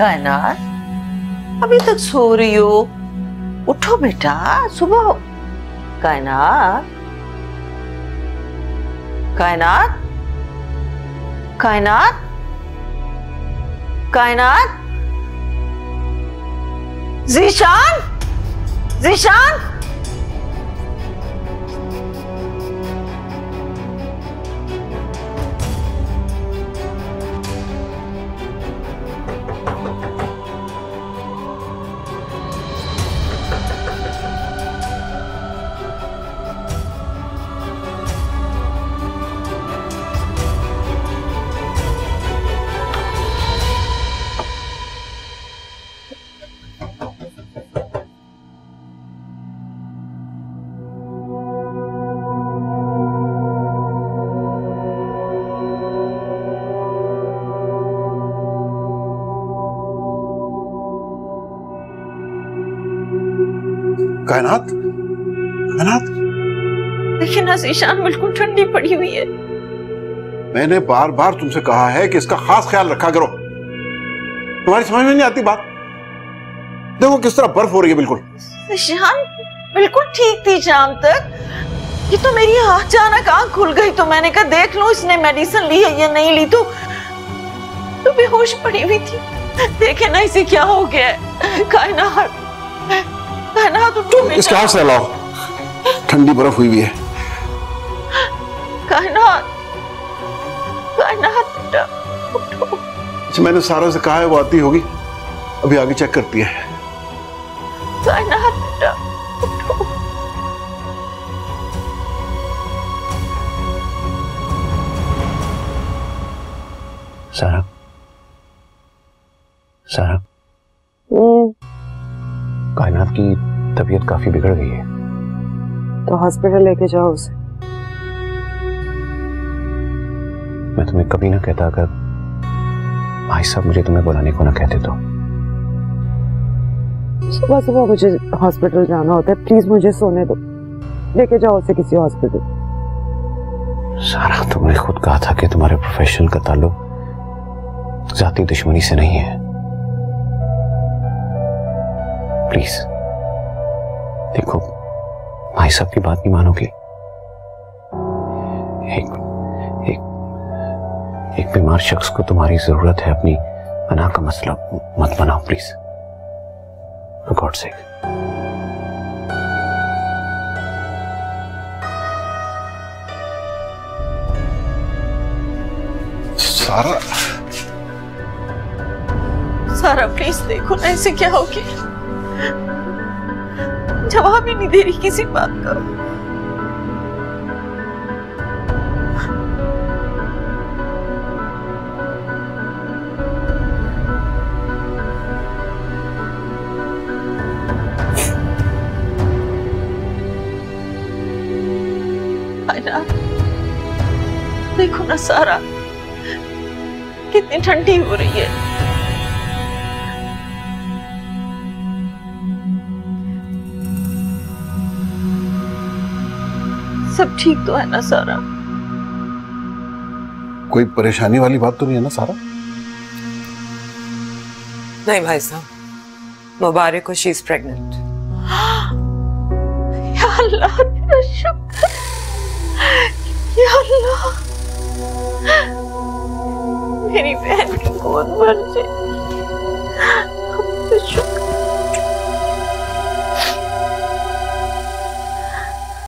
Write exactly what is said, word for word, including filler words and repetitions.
कायनात, अभी तक सो रही हो? उठो बेटा, सुबह हो। कायनात, कायनात, कायनात, कायनात, ज़ीशान, ज़ीशान। कायनात, कायनात। लेकिन ज़ीशान बिल्कुल ठंडी पड़ी हुई है। मैंने बार बार तुमसे कहा है कि इसका खास ख्याल रखा करो। तुम्हारी समझ में नहीं आती बात। देखो किस तरह बर्फ हो रही है बिल्कुल। ज़ीशान बिल्कुल ठीक थी शाम तक। ये तो मेरी अचानक आंख खुल गई तो मैंने कहा देख लो इसने मेडिसिन ली है या नहीं ली। तो तो बेहोश पड़ी हुई थी। देखे ना इसे क्या हो गया है। कायनात, कायनात उठो बेटा। इसके हाथ से लाओ, ठंडी बर्फ हुई हुई है। कायनात, कायनात बेटा उठो। अच्छा मैंने सारा से कहा है वो आती होगी, अभी आगे चेक करती है। कायनात बेटा उठो। सारा, सारा, कायनात की तबीयत काफी बिगड़ गई है। तो हॉस्पिटल लेके जाओ उसे। मैं तुम्हें कभी ना कहता अगर भाई साहब मुझे तुम्हें बुलाने को ना कहते तो। सुबह सुबह मुझे हॉस्पिटल जाना होता है, प्लीज मुझे सोने दो। लेके जाओ उसे किसी हॉस्पिटल। सारा तुमने खुद कहा था कि तुम्हारे प्रोफेशन का ताल्लुक जाती दुश्मनी से नहीं है। प्लीज देखो, भाई साहब की बात नहीं मानोगे। एक एक एक बीमार शख्स को तुम्हारी जरूरत है, अपनी पनाह का मसला मत बनाओ प्लीज, फॉर गॉड सेक। सारा, सारा प्लीज देखो ना इसे क्या हो गया। जवाब ही नहीं दे रही किसी बात का। देखो ना सारा कितनी ठंडी हो रही है। सब ठीक तो है ना सारा? कोई परेशानी वाली बात तो नहीं है ना सारा? नहीं भाई साहब, मुबारक को शी इज प्रेग्नेंट। या अल्लाह तेरा शुक्र, या अल्लाह मेरी बहन की गोद भर जाए।